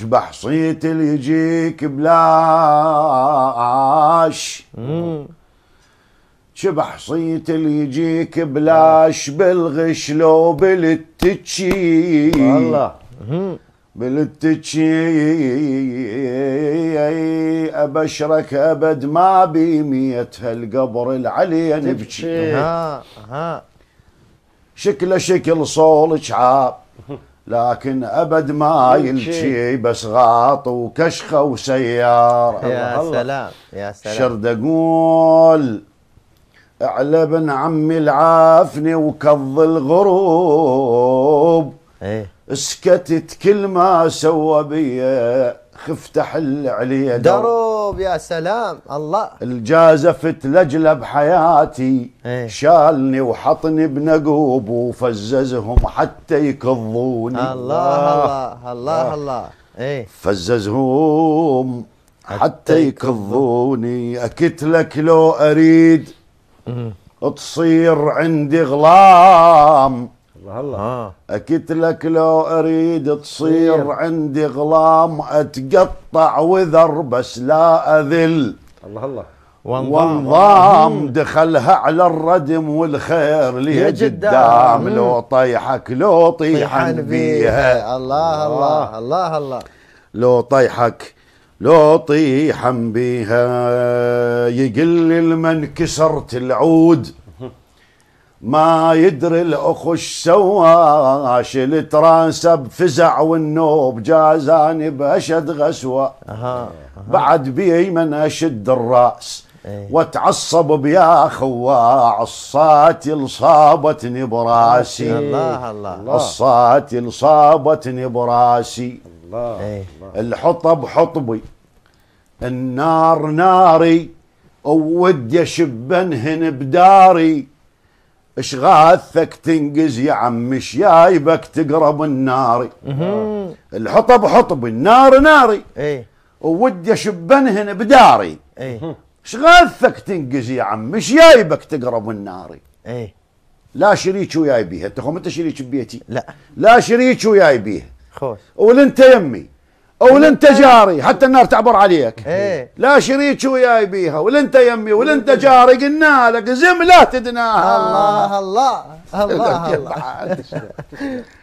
شبح صيت اللي يجيك بلاش، شبح صيت اللي يجيك بلاش، بالغش لو بالتتشي الله بالتتشي ابشرك ابد ما بيميت هالقبر العلي نبكي. شكله شكل صول شعاب لكن ابد ما يلشي، بس غاط وكشخه وسياره. يا سلام يا سلام. شرد اقول اعلى بن عمي العافني وكظ الغروب، اسكتت كل ما سوى بي خفت احل عليه درب. يا سلام الله. الجازفت لجله بحياتي، شالني وحطني بنقوب وفززهم حتى يكظوني. الله الله الله. فززهم حتى يكظوني. اكت لك لو اريد تصير عندي غلام، الله اكت لك لو اريد تصير عندي غلام، اتقطع وذر بس لا اذل. الله وانضام دخلها على الردم والخير لي قدام، لو طيحك لو طيحن بيها. الله الله الله الله. لو طيحك لو طيحن بيها. يقل المن كسرت العود ما يدري الاخش سوا، شلت راسه بفزع والنوب جازاني باشد غسوه. بعد بي من اشد الراس واتعصب بيا خوا، عصاتي لصابتني براسي. الله الله. عصاتي لصابتني براسي. الله الحطب حطبي النار ناري، وودي اشبنهن بداري. اش غاثك تنقز يا عم، اش جايبك تقرب النار. الحطب حطبي النار ناري، وودي اشبنهن بداري. اش غاثك تنقز يا عم، اش جايبك تقرب النار. لا شريك وياي بيها. انت شريك ببيتي؟ لا شريك وياي بيها. ولا انت يمي ولا انت جاري، حتى النار تعبر عليك. لا شريك وياي بيها، ولا انت يمي ولا انت جاري، قلنا لك زم لا تدناها. الله الله الله الله.